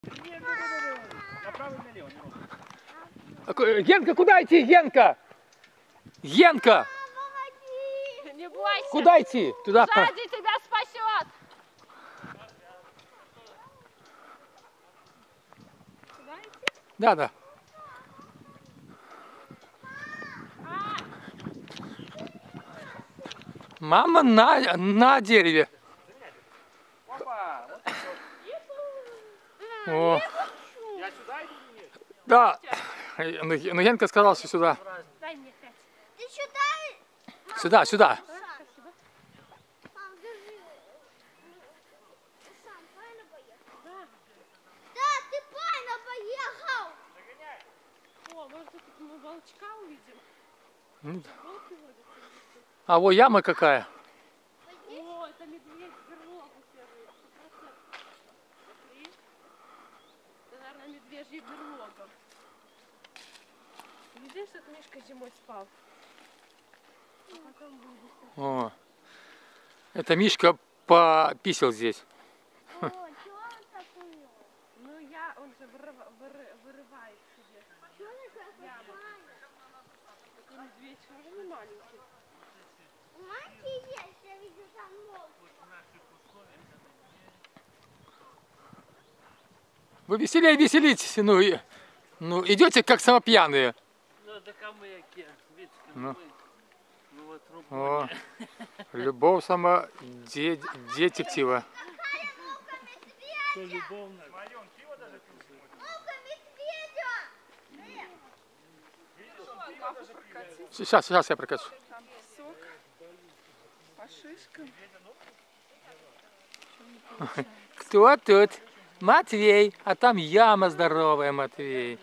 Направо и налево. Генка, куда идти, Генка? Генка! Не бойся. Куда идти? Туда. Сзади тебя спасет. Куда идти? Да, да. Мама на дереве. Опа! О. Я сюда иду или нет? Да. Но Генка сказал, что сюда. Дай мне 5. Ты сюда? Сюда, сюда. Мам, держи. Ты сам правильно поехал? Да, ты правильно поехал. О, может тут мы волчка увидим? Волки водятся. А вот яма какая. О, это медведь в берлогу первый. 100%. Смотри. Это, наверное, медвежья берлога. Видишь, как Мишка зимой спал? А потом вылез. О. Это Мишка пописал здесь. О, что он такой? Ну он же вырывает себе. Что он такой? Такой медведь тоже не маленький. У Манки есть, я вижу там волк. Вы веселее веселитесь. Ну идете как самопьяные. Ну, да кому я кем? Ну. Ну вот О, любовь сама детектива. Какая волка-медведя? то любовно. Волка-медведя! Сейчас я прокачу. Там песок по шишкам. Кто тут? Матвей. А там яма здоровая, Матвей.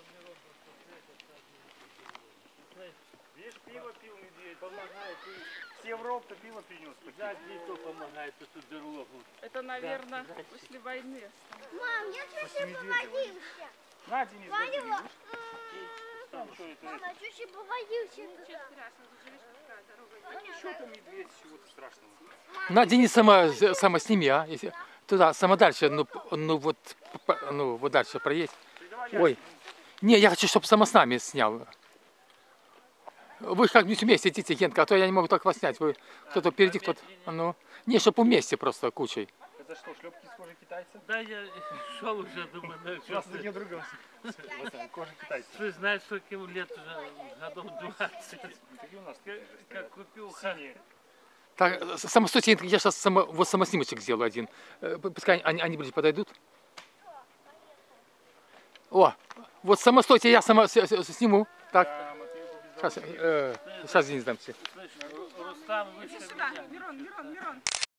Видишь, пиво пил медведь. Помогает. С Европы пиво принес. Да, кто помогает эту берлогу. Это, наверное, после войны. Мам, я чуть-чуть поводился. На, Денис, Поняла? видишь? Там что это? Мама, чуть-чуть поводился Ничего туда. страшного, тут же видишь, какая дорога. Да ничего там медведь, чего-то страшного. На, Денис, сама сними, а? Если туда, сама дальше, вот дальше проедь. Ой. Не, я хочу, чтобы сама с нами снял. Вы как-нибудь вместе идите, Генка, а то я не могу так вас снять. Вы кто-то впереди, кто-то. Ну. Не, чтобы вместе просто кучей. Это что, шлепки из кожи китайца? Да, я шел уже, думаю, ну, У нас таким другом. Кожа китайца. ты знаешь, сколько ему лет уже, годов 20. Такие у нас Как купил синие. Так, стойте, я сейчас самоснимочек сделаю один. Пускай они ближе подойдут. О, вот стойте, я сама сниму. Так, сейчас Денис дам тебе. Слышь, Рустам выше Иди сюда, меня. Мирон.